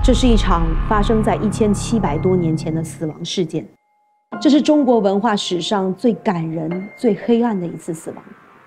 这是一场发生在1700多年前的死亡事件，这是中国文化史上最感人、最黑暗的一次死亡。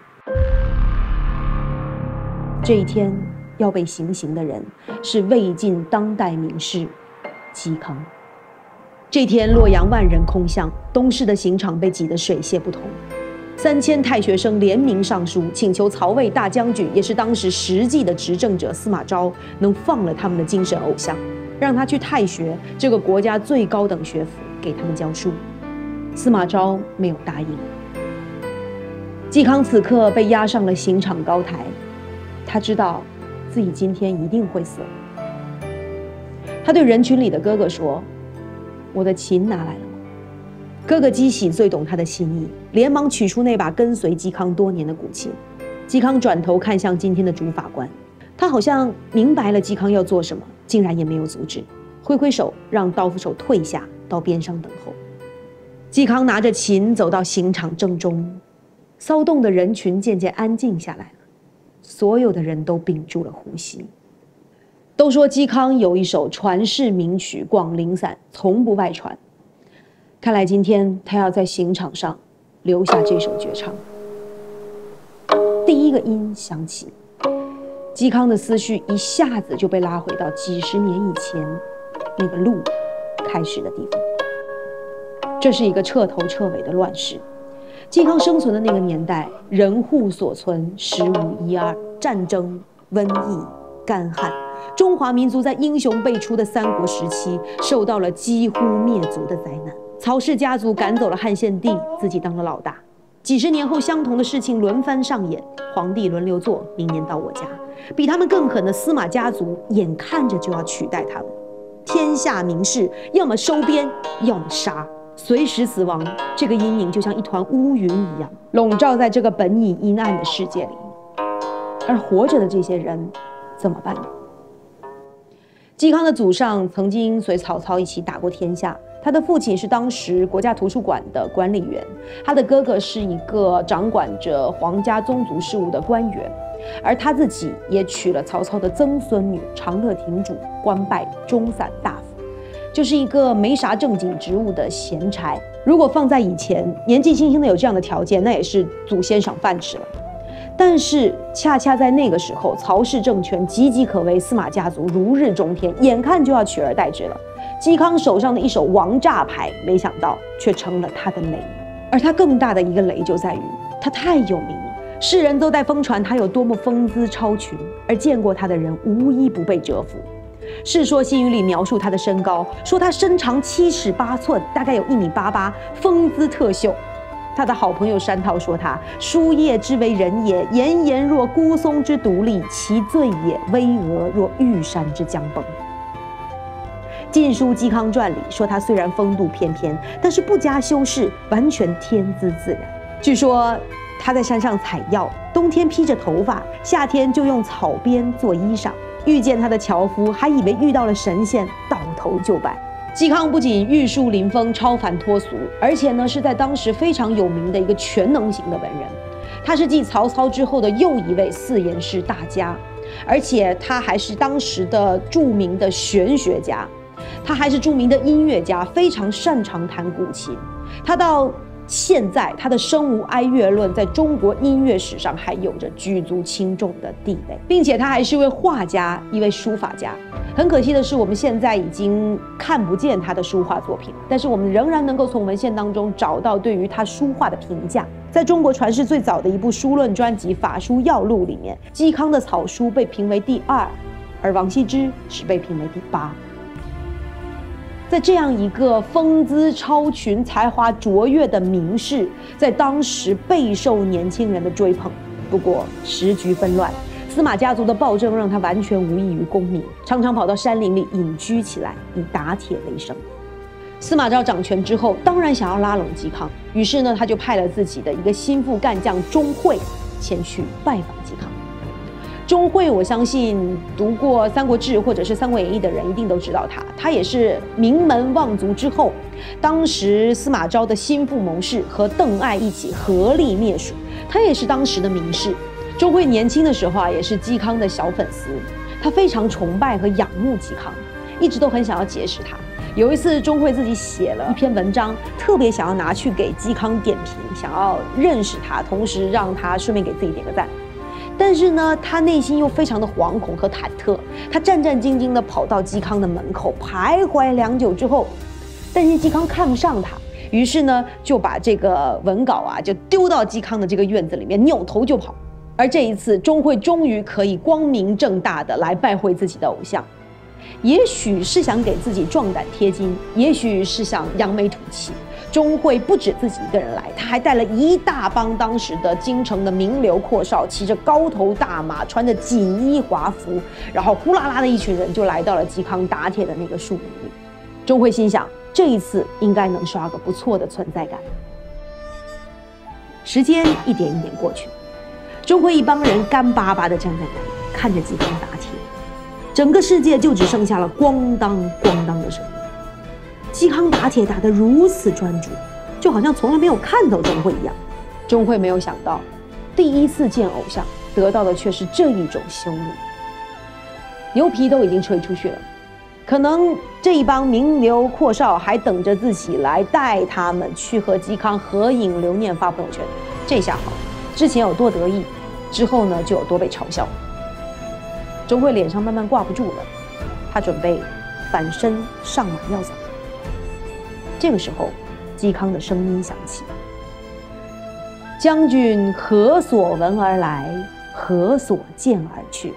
这一天要被行刑的人是魏晋当代名士嵇康。这天洛阳万人空巷，东市的刑场被挤得水泄不通。3000太学生联名上书，请求曹魏大将军，也是当时实际的执政者司马昭，能放了他们的精神偶像，让他去太学这个国家最高等学府给他们教书。司马昭没有答应。嵇康此刻被押上了刑场高台，他知道自己今天一定会死了。他对人群里的哥哥说：“我的琴拿来了吗？”哥哥嵇喜最懂他的心意，连忙取出那把跟随嵇康多年的古琴。嵇康转头看向今天的主法官，他好像明白了嵇康要做什么，竟然也没有阻止，挥挥手让刀斧手退下，到边上等候。嵇康拿着琴走到刑场正中，骚动的人群渐渐安静下来了，所有的人都屏住了呼吸。都说嵇康有一首传世名曲《广陵散》，从不外传。看来今天他要在刑场上留下这首绝唱。第一个音响起，嵇康的思绪一下子就被拉回到几十年以前那个路开始的地方。这是一个彻头彻尾的乱世。嵇康生存的那个年代，人户所存，实无一二，战争、瘟疫、干旱，中华民族在英雄辈出的三国时期，受到了几乎灭族的灾难。曹氏家族赶走了汉献帝，自己当了老大。几十年后，相同的事情轮番上演，皇帝轮流做，明年到我家。比他们更狠的司马家族，眼看着就要取代他们。天下名士，要么收编，要么杀，随时死亡。这个阴影就像一团乌云一样，笼罩在这个本已阴暗的世界里。而活着的这些人怎么办呢？嵇康的祖上曾经随曹操一起打过天下，他的父亲是当时国家图书馆的管理员，他的哥哥是一个掌管着皇家宗族事务的官员，而他自己也娶了曹操的曾孙女长乐亭主，官拜中散大夫，就是一个没啥正经职务的闲差。如果放在以前，年纪轻轻的有这样的条件，那也是祖先赏饭吃了。但是恰恰在那个时候，曹氏政权岌岌可危，司马家族如日中天，眼看就要取而代之了。嵇康手上的一手王炸牌，没想到却成了他的雷。而他更大的一个雷就在于，他太有名了，世人都在疯传他有多么风姿超群，而见过他的人无一不被折服。《世说新语》里描述他的身高，说他身长7尺8寸，大概有1.88米，风姿特秀。他的好朋友山涛说他：“书叶之为人也，炎炎若孤松之独立，其罪也，巍峨若玉山之将崩。”《晋书·嵇康传》里说他虽然风度翩翩，但是不加修饰，完全天资自然。据说他在山上采药，冬天披着头发，夏天就用草编做衣裳。遇见他的樵夫还以为遇到了神仙，倒头就拜。嵇康不仅玉树临风、超凡脱俗，而且呢是在当时非常有名的一个全能型的文人。他是继曹操之后的又一位4言诗大家，而且他还是当时的著名的玄学家，他还是著名的音乐家，非常擅长弹古琴。他到现在，他的《生无哀乐论》在中国音乐史上还有着举足轻重的地位，并且他还是一位画家，一位书法家。很可惜的是，我们现在已经看不见他的书画作品，但是我们仍然能够从文献当中找到对于他书画的评价。在中国传世最早的一部书论专辑《法书要录》里面，嵇康的草书被评为第2，而王羲之是被评为第8。在这样一个风姿超群、才华卓越的名士，在当时备受年轻人的追捧。不过时局纷乱，司马家族的暴政让他完全无异于功名，常常跑到山林里隐居起来，以打铁为生。司马昭掌权之后，当然想要拉拢嵇康，于是呢，他就派了自己的一个心腹干将钟会前去拜访嵇康。钟会，我相信读过《三国志》或者是《三国演义》的人一定都知道他，他也是名门望族之后，当时司马昭的心腹谋士，和邓艾一起合力灭蜀，他也是当时的名士。钟会年轻的时候也是嵇康的小粉丝，他非常崇拜和仰慕嵇康， 一直都很想要结识他。有一次，钟会自己写了一篇文章，特别想要拿去给嵇康点评，想要认识他，同时让他顺便给自己点个赞。但是呢，他内心又非常的惶恐和忐忑，他战战兢兢地跑到嵇康的门口，徘徊良久之后，但是嵇康看不上他。于是呢，就把这个文稿啊，就丢到嵇康的这个院子里面，扭头就跑。而这一次，钟会终于可以光明正大的来拜会自己的偶像，也许是想给自己壮胆贴金，也许是想扬眉吐气。钟会不止自己一个人来，他还带了一大帮当时的京城的名流阔少，骑着高头大马，穿着锦衣华服，然后呼啦啦的一群人就来到了嵇康打铁的那个树林里。钟会心想，这一次应该能刷个不错的存在感。时间一点一点过去，钟会一帮人干巴巴地站在那里，看着嵇康打铁，整个世界就只剩下了咣当咣当的声音。嵇康打铁打得如此专注，就好像从来没有看到钟会一样。钟会没有想到，第一次见偶像得到的却是这一种羞辱。牛皮都已经吹出去了，可能这一帮名流阔少还等着自己来带他们去和嵇康合影留念发朋友圈。这下好，之前有多得意，之后呢就有多被嘲笑。钟会脸上慢慢挂不住了，他准备反身上马要走。这个时候，嵇康的声音响起：“将军何所闻而来？何所见而去？”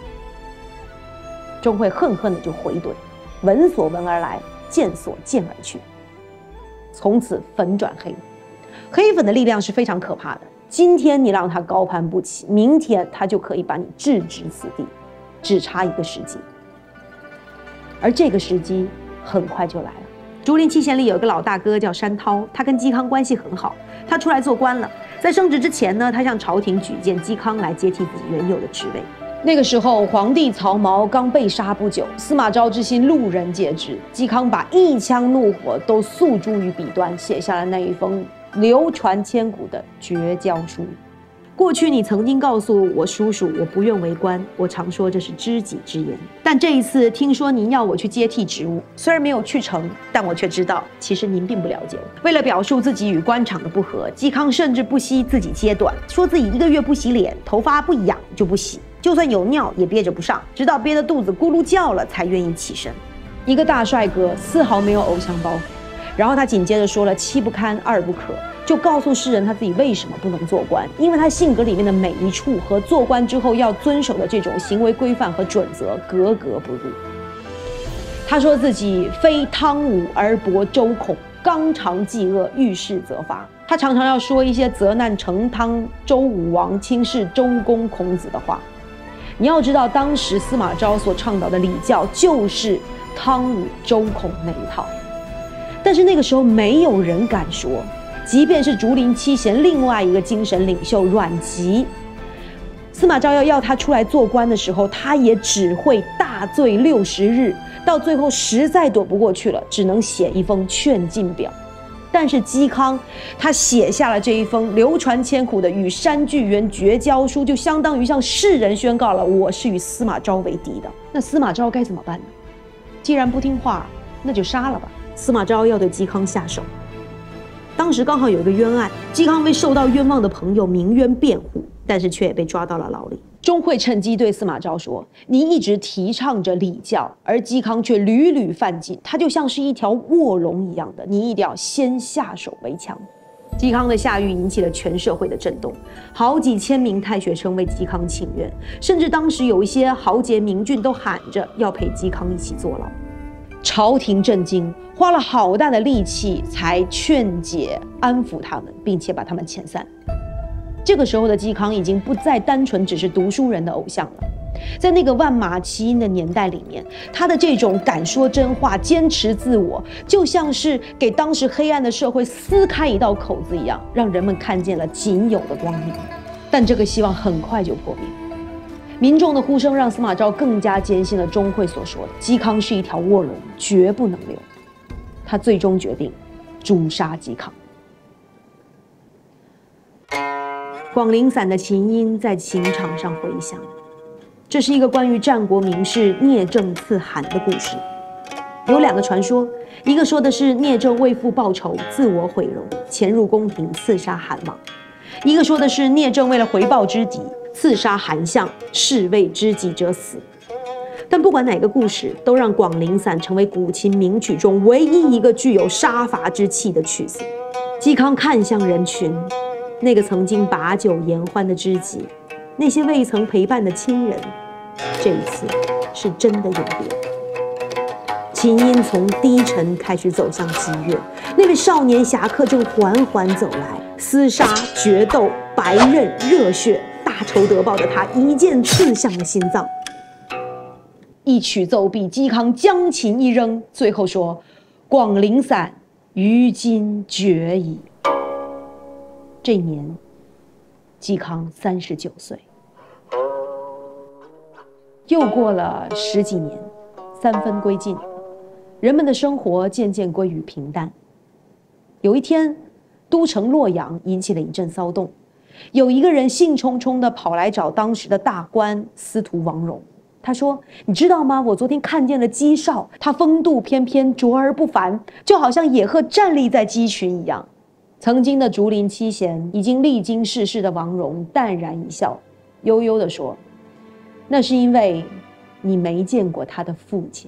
钟会恨恨的就回怼：“闻所闻而来，见所见而去。”从此粉转黑。黑粉的力量是非常可怕的。今天你让他高攀不起，明天他就可以把你置之死地，只差一个时机。而这个时机很快就来了。竹林七贤里有一个老大哥叫山涛，他跟嵇康关系很好，他出来做官了。在升职之前呢，他向朝廷举荐嵇康来接替自己原有的职位。那个时候，皇帝曹髦刚被杀不久，司马昭之心路人皆知。嵇康把一腔怒火都诉诸于笔端，写下了那一封流传千古的绝交书。过去你曾经告诉我叔叔，我不愿为官，我常说这是知己之言。但这一次听说您要我去接替职务，虽然没有去成，但我却知道，其实您并不了解我。为了表述自己与官场的不和，嵇康甚至不惜自己揭短，说自己1个月不洗脸，头发不痒就不洗，就算有尿也憋着不上，直到憋得肚子咕噜叫了才愿意起身。一个大帅哥丝毫没有偶像包袱。然后他紧接着说了7不堪2不可，就告诉世人他自己为什么不能做官，因为他性格里面的每一处和做官之后要遵守的这种行为规范和准则格格不入。他说自己非汤武而薄周孔，纲常济恶，遇事则发。他常常要说一些责难成汤周武王、轻视周公孔子的话。你要知道，当时司马昭所倡导的礼教就是汤武周孔那一套。但是那个时候没有人敢说，即便是竹林七贤另外一个精神领袖阮籍，司马昭要他出来做官的时候，他也只会大醉60日，到最后实在躲不过去了，只能写一封劝进表。但是嵇康他写下了这一封流传千古的与山巨源绝交书，就相当于向世人宣告了我是与司马昭为敌的。那司马昭该怎么办呢？既然不听话，那就杀了吧。司马昭要对嵇康下手。当时刚好有一个冤案，嵇康为受到冤枉的朋友鸣冤辩护，但是却也被抓到了牢里。钟会趁机对司马昭说：“你一直提倡着礼教，而嵇康却屡屡犯禁，他就像是一条卧龙一样的，你一定要先下手为强。”嵇康的下狱引起了全社会的震动，好几千名太学生为嵇康请愿，甚至当时有一些豪杰名俊都喊着要陪嵇康一起坐牢。朝廷震惊，花了好大的力气才劝解安抚他们，并且把他们遣散。这个时候的嵇康已经不再单纯只是读书人的偶像了。在那个万马齐喑的年代里面，他的这种敢说真话、坚持自我，就像是给当时黑暗的社会撕开一道口子一样，让人们看见了仅有的光明。但这个希望很快就破灭。民众的呼声让司马昭更加坚信了钟会所说的嵇康是一条卧龙，绝不能留。他最终决定诛杀嵇康。广陵散的琴音在刑场上回响，这是一个关于战国名士聂政刺韩的故事。 有2个传说，一个说的是聂政为父报仇，自我毁容，潜入宫廷刺杀韩王；一个说的是聂政为了回报知己，刺杀韩相，是为知己者死。但不管哪个故事，都让《广陵散》成为古琴名曲中唯一一个具有杀伐之气的曲子。嵇康看向人群，那个曾经把酒言欢的知己，那些未曾陪伴的亲人，这一次是真的永别。琴音从低沉开始走向激越，那位少年侠客正缓缓走来，厮杀、决斗、白刃、热血，大仇得报的他一剑刺向了心脏。一曲奏毕，嵇康将琴一扔，最后说：“广陵散，于今绝矣。”这年，嵇康39岁。又过了10几年，3分归尽，人们的生活渐渐归于平淡。有一天，都城洛阳引起了一阵骚动，有一个人兴冲冲地跑来找当时的大官司徒王戎。他说：“你知道吗？我昨天看见了嵇绍，他风度翩翩，卓而不凡，就好像野鹤站立在鸡群一样。”曾经的竹林七贤，已经历经世事的王戎淡然一笑，悠悠地说：“那是因为你没见过他的父亲。”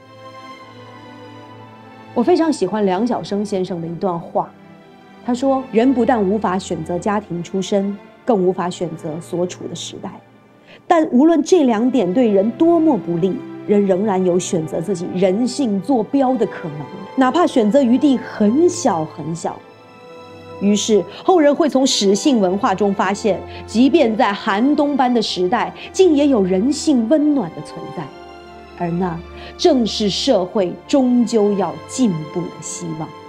我非常喜欢梁晓声先生的一段话，他说：“人不但无法选择家庭出身，更无法选择所处的时代。但无论这2点对人多么不利，人仍然有选择自己人性坐标的可能，哪怕选择余地很小很小。”于是后人会从史性文化中发现，即便在寒冬般的时代，竟也有人性温暖的存在，而那正是社会终究要进步的希望。